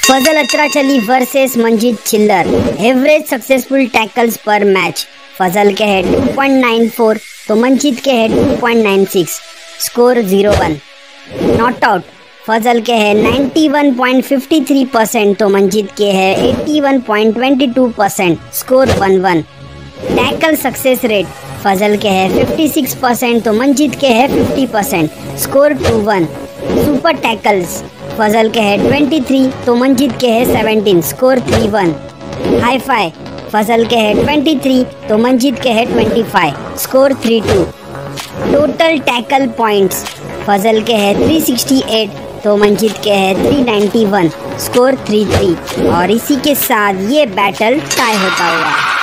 फजल Atrachali versus Manjeet Chhillar. Average successful tackles per match. Fazel के है 2.94 तो मंजीत के है 2.96। स्कोर 0-1। Not out. फजल के है 91.53% तो मंजीत के है 81.22%। Score 1-1। Tackle success rate. Fazel के है 56% तो मंजीत के है 50%। स्कोर 2-1। Super tackles. फजल के है 23 तो मंजीत के है 17। स्कोर 3-1। Hi fi. फजल के है 23 तो मंजीत के है 25। Score 3-2। Total tackle points. Fazel के है 368 तो मंजीत के है 391। स्कोर 3-3। और इसी के साथ ये बैटल टाई होता हुआ।